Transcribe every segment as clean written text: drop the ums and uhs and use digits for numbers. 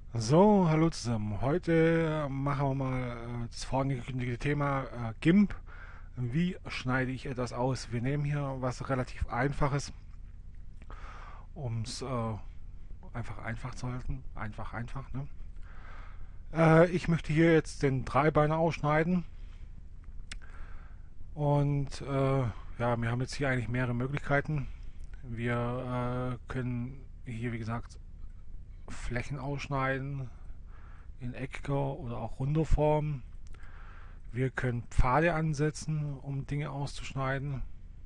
So, hallo zusammen. Heute machen wir mal das vorangekündigte Thema GIMP. Wie schneide ich etwas aus? Wir nehmen hier was relativ Einfaches, um es einfach einfach zu halten. Einfach, ne? Ich möchte hier jetzt den Dreibeiner ausschneiden und ja, wir haben jetzt hier eigentlich mehrere Möglichkeiten. Wir können hier, wie gesagt, Flächen ausschneiden in eckiger oder auch runder Form. Wir können Pfade ansetzen, um Dinge auszuschneiden.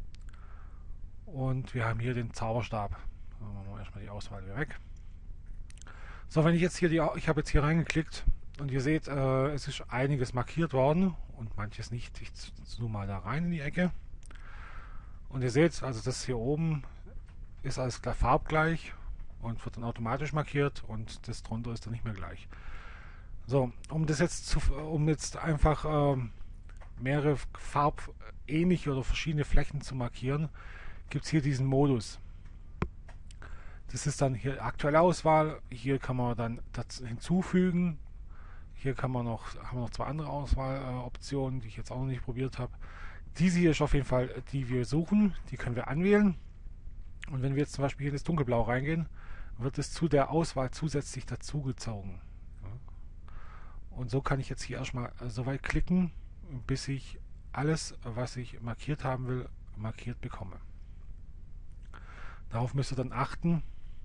Und wir haben hier den Zauberstab. Dann machen wir erstmal die Auswahl wieder weg. So, wenn ich jetzt hier ich habe jetzt hier reingeklickt und ihr seht, es ist einiges markiert worden und manches nicht. Ich zoome mal da rein in die Ecke. Und ihr seht, also das hier oben ist alles klar farbgleich und wird dann automatisch markiert und das drunter ist dann nicht mehr gleich. So, um jetzt einfach mehrere farbähnliche oder verschiedene Flächen zu markieren, gibt es hier diesen Modus. Das ist dann hier aktuelle Auswahl. Hier kann man dann das hinzufügen. Hier haben wir noch zwei andere Auswahloptionen, die ich jetzt auch noch nicht probiert habe. Diese hier ist auf jeden Fall, die wir suchen. Die können wir anwählen. Und wenn wir jetzt zum Beispiel hier in das Dunkelblau reingehen, wird es zu der Auswahl zusätzlich dazugezogen. Ja. Und so kann ich jetzt hier erstmal so weit klicken, bis ich alles, was ich markiert haben will, markiert bekomme. Darauf müsst ihr dann achten,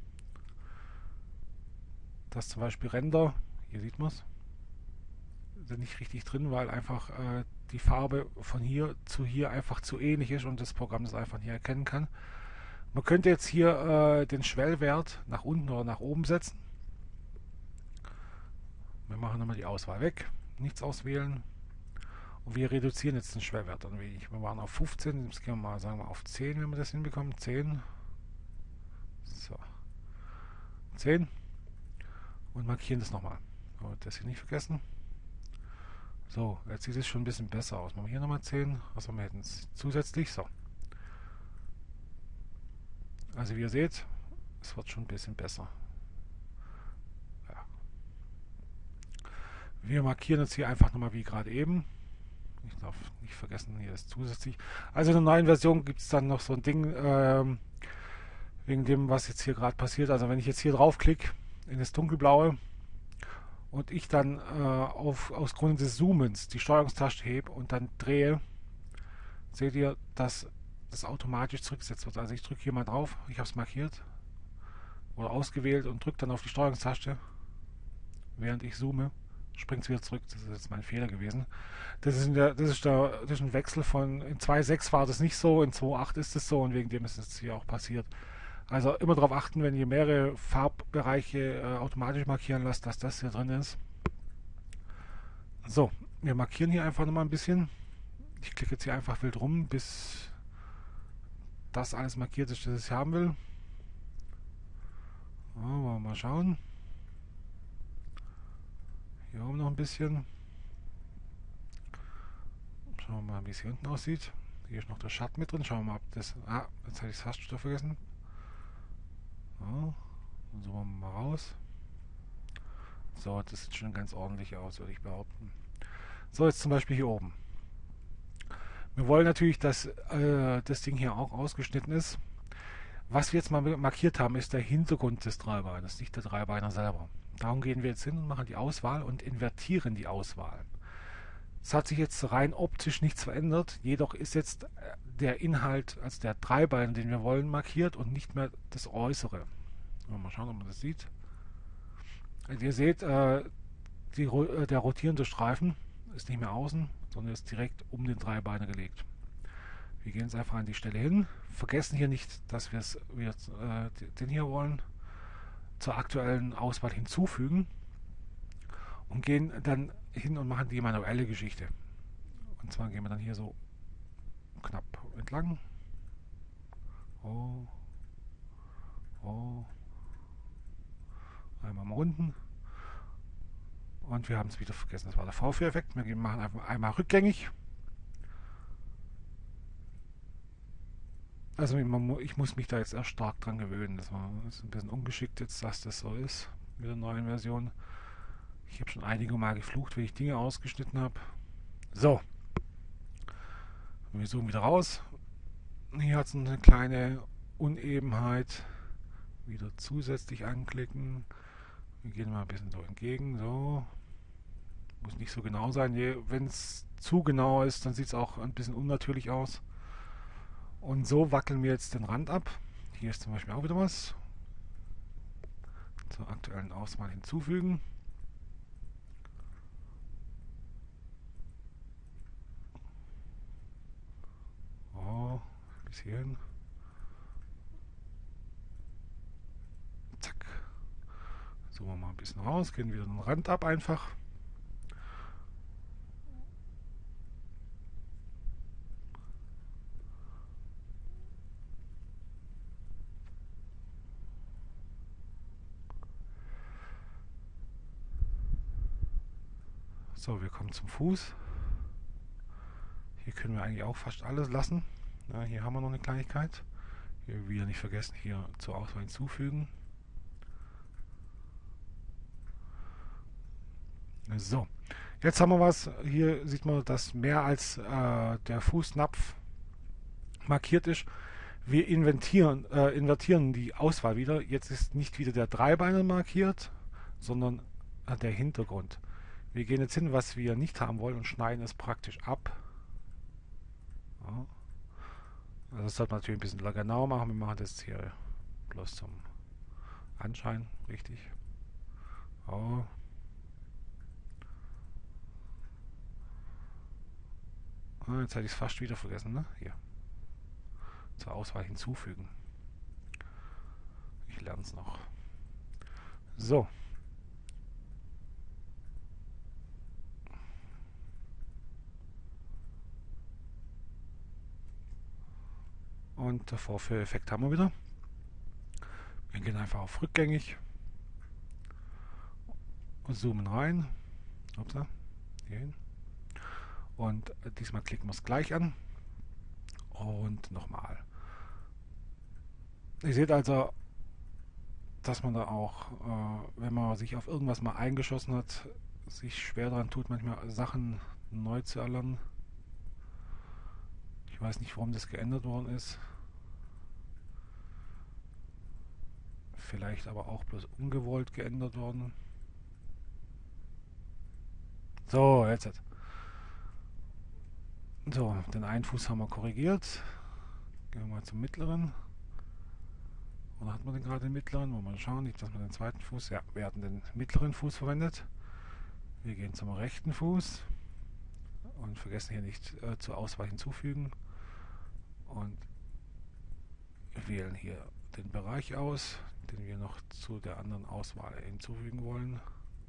dass zum Beispiel Ränder, hier sieht man es, sind nicht richtig drin, weil einfach die Farbe von hier zu hier einfach zu ähnlich ist und das Programm das einfach nicht erkennen kann. Man könnte jetzt hier den Schwellwert nach unten oder nach oben setzen. Wir machen nochmal die Auswahl weg, nichts auswählen und wir reduzieren jetzt den Schwellwert ein wenig. Wir waren auf 15, jetzt gehen wir mal sagen wir auf 10, wenn wir das hinbekommen. 10, so, 10 und markieren das nochmal. Das hier nicht vergessen. So, jetzt sieht es schon ein bisschen besser aus. Machen wir hier nochmal 10. Also wir hätten es zusätzlich. So. Also wie ihr seht, es wird schon ein bisschen besser. Ja. Wir markieren jetzt hier einfach nochmal wie gerade eben. Ich darf nicht vergessen, hier ist zusätzlich. Also in der neuen Version gibt es dann noch so ein Ding, wegen dem, was jetzt hier gerade passiert. Also wenn ich jetzt hier draufklicke in das Dunkelblaue und ich dann aus Grund des Zoomens die Steuerungstaste hebe und dann drehe, seht ihr, dass das automatisch zurückgesetzt wird. Also ich drücke hier mal drauf, ich habe es markiert oder ausgewählt und drücke dann auf die Steuerungstaste, während ich zoome, springt es wieder zurück. Das ist jetzt mein Fehler gewesen. Das ist ein Wechsel von, in 2.6 war das nicht so, in 2.8 ist es so und wegen dem ist es hier auch passiert. Also immer darauf achten, wenn ihr mehrere Farbbereiche automatisch markieren lasst, dass das hier drin ist. So, wir markieren hier einfach nochmal ein bisschen. Ich klicke jetzt hier einfach wild rum, bis das alles markiert ist, das ich haben will. So, wollen wir mal schauen. Hier oben noch ein bisschen. Schauen wir mal, wie es hier unten aussieht. Hier ist noch der Schatten mit drin. Schauen wir mal, ob das... Ah, jetzt habe ich das Tastenstoff vergessen. So, dann zoomen wir mal raus. So, das sieht schon ganz ordentlich aus, würde ich behaupten. So, jetzt zum Beispiel hier oben. Wir wollen natürlich, dass das Ding hier auch ausgeschnitten ist. Was wir jetzt mal markiert haben, ist der Hintergrund des Dreibeines, nicht der Dreibeiner selber. Darum gehen wir jetzt hin und machen die Auswahl und invertieren die Auswahl. Es hat sich jetzt rein optisch nichts verändert, jedoch ist jetzt der Inhalt, also der Dreibeiner, den wir wollen, markiert und nicht mehr das Äußere. Mal schauen, ob man das sieht. Also ihr seht, der rotierende Streifen ist nicht mehr außen, sondern ist direkt um den Dreibeiner gelegt. Wir gehen jetzt einfach an die Stelle hin. Vergessen hier nicht, dass wir den hier wollen zur aktuellen Auswahl hinzufügen und gehen dann hin und machen die manuelle Geschichte. Und zwar gehen wir dann hier so knapp entlang. Oh, oh. Einmal mal unten. Und wir haben es wieder vergessen. Das war der V4-Effekt. Wir machen einfach einmal rückgängig. Also ich muss mich da jetzt erst stark dran gewöhnen. Das ist ein bisschen ungeschickt jetzt, dass das so ist. mit der neuen Version. Ich habe schon einige Mal geflucht, wenn ich Dinge ausgeschnitten habe. So, wir zoomen wieder raus. Hier hat es eine kleine Unebenheit. Wieder zusätzlich anklicken. Wir gehen mal ein bisschen so entgegen. So, muss nicht so genau sein. Wenn es zu genau ist, dann sieht es auch ein bisschen unnatürlich aus. Und so wackeln wir jetzt den Rand ab. Hier ist zum Beispiel auch wieder was. Zur aktuellen Auswahl hinzufügen. Oh, bis hierhin. Zack. Zoomen wir mal ein bisschen raus, gehen wieder den Rand ab einfach. So, wir kommen zum Fuß. Hier können wir eigentlich auch fast alles lassen. Ja, hier haben wir noch eine Kleinigkeit. Hier wieder nicht vergessen, hier zur Auswahl hinzufügen. So, jetzt haben wir was. Hier sieht man, dass mehr als der Fußnapf markiert ist. Wir invertieren die Auswahl wieder. Jetzt ist nicht wieder der Dreibeiner markiert, sondern der Hintergrund. Wir gehen jetzt hin, was wir nicht haben wollen, und schneiden es praktisch ab. Ja. Also das sollte man natürlich ein bisschen genauer machen. Wir machen das hier bloß zum Anschein, richtig. Oh. Ah, jetzt hätte ich es fast wieder vergessen, ne? Hier. Zur Auswahl hinzufügen. Ich lerne es noch. So. Und der Vorführeffekt haben wir wieder. Wir gehen einfach auf rückgängig und zoomen rein. Upsa, hier hin. Und diesmal klicken wir es gleich an. Und nochmal. Ihr seht also, dass man da auch, wenn man sich auf irgendwas mal eingeschossen hat, sich schwer daran tut, manchmal Sachen neu zu erlernen. Ich weiß nicht, warum das geändert worden ist. Vielleicht aber auch bloß ungewollt geändert worden. So, jetzt. So, den einen Fuß haben wir korrigiert. Gehen wir mal zum mittleren. Oder hat man denn gerade den mittleren? Wollen wir mal schauen, nicht, dass wir den zweiten Fuß. Ja, wir hatten den mittleren Fuß verwendet. Wir gehen zum rechten Fuß und vergessen hier nicht zur Auswahl hinzufügen. Und wählen hier den Bereich aus, den wir noch zu der anderen Auswahl hinzufügen wollen.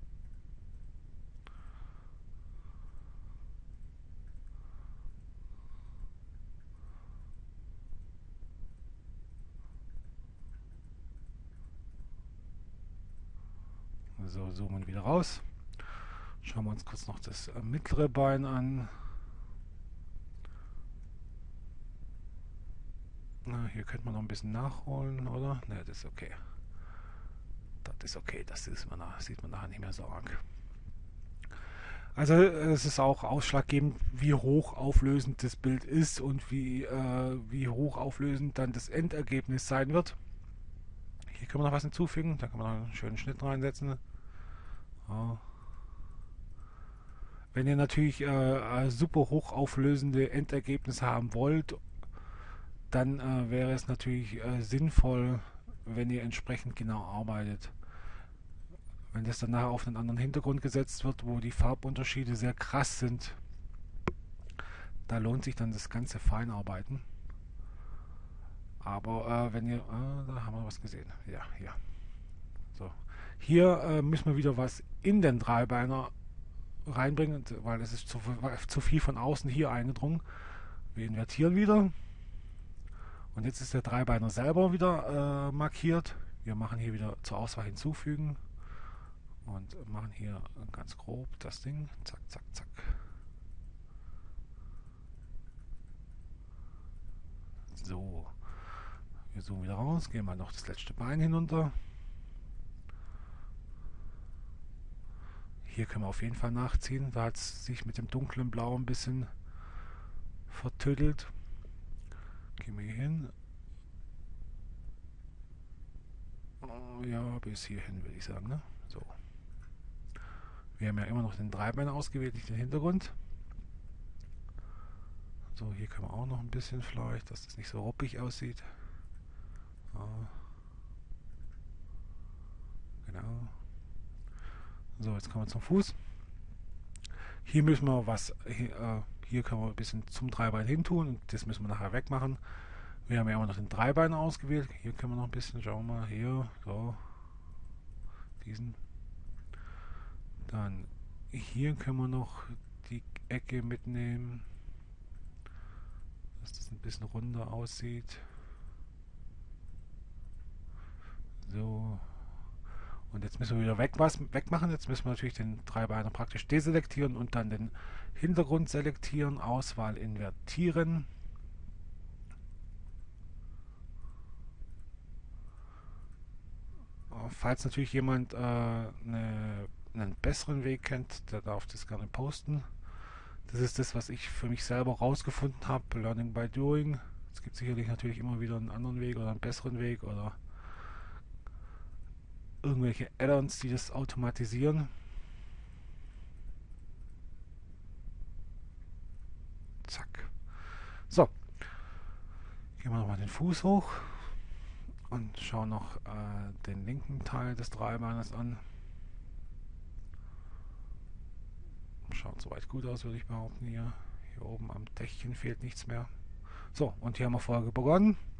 So, zoomen wieder raus. Schauen wir uns kurz noch das mittlere Bein an. Na, hier könnte man noch ein bisschen nachholen, oder? Ne, das ist okay. Das ist okay, sieht man nachher nicht mehr so arg. Also es ist auch ausschlaggebend, wie hoch auflösend das Bild ist und wie hoch auflösend dann das Endergebnis sein wird. Hier können wir noch was hinzufügen, da kann man noch einen schönen Schnitt reinsetzen. Ja. Wenn ihr natürlich super hoch auflösende Endergebnisse haben wollt, dann wäre es natürlich sinnvoll, wenn ihr entsprechend genau arbeitet. Wenn das dann nachher auf einen anderen Hintergrund gesetzt wird, wo die Farbunterschiede sehr krass sind, da lohnt sich dann das ganze Feinarbeiten. Aber wenn ihr, da haben wir was gesehen. Ja, hier. So. Hier müssen wir wieder was in den Dreibeiner reinbringen, weil es ist zu viel von außen hier eingedrungen. Wir invertieren wieder. Und jetzt ist der Dreibeiner selber wieder markiert. Wir machen hier wieder zur Auswahl hinzufügen. Und machen hier ganz grob das Ding. Zack, zack, zack. So. Wir zoomen wieder raus. Gehen mal noch das letzte Bein hinunter. Hier können wir auf jeden Fall nachziehen. Da hat es sich mit dem dunklen Blau ein bisschen vertüttelt. Gehen wir hier hin. Ja, bis hierhin würde ich sagen. Ne? So. Wir haben ja immer noch den Dreibeiner ausgewählt, nicht den Hintergrund. So, hier können wir auch noch ein bisschen vielleicht, dass das nicht so ruppig aussieht. Ja. Genau. So, jetzt kommen wir zum Fuß. Hier müssen wir was, hier können wir ein bisschen zum Dreibein hin tun und das müssen wir nachher wegmachen. Wir haben ja immer noch den Dreibeiner ausgewählt. Hier können wir noch ein bisschen, schauen wir mal, hier, so, diesen. Dann hier können wir noch die Ecke mitnehmen, dass das ein bisschen runder aussieht. So. Und jetzt müssen wir wieder wegmachen. Jetzt müssen wir natürlich den Dreibeiner praktisch deselektieren und dann den Hintergrund selektieren. Auswahl invertieren. Falls natürlich jemand einen besseren Weg kennt, der darf das gerne posten. Das ist das, was ich für mich selber rausgefunden habe. Learning by doing. Es gibt sicherlich natürlich immer wieder einen anderen Weg oder einen besseren Weg oder irgendwelche Add-ons, die das automatisieren. Zack. So. Gehen wir nochmal den Fuß hoch und schauen noch den linken Teil des Dreibeines an. Schaut soweit gut aus, würde ich behaupten hier. Hier oben am Dächchen fehlt nichts mehr. So, und hier haben wir vorher begonnen.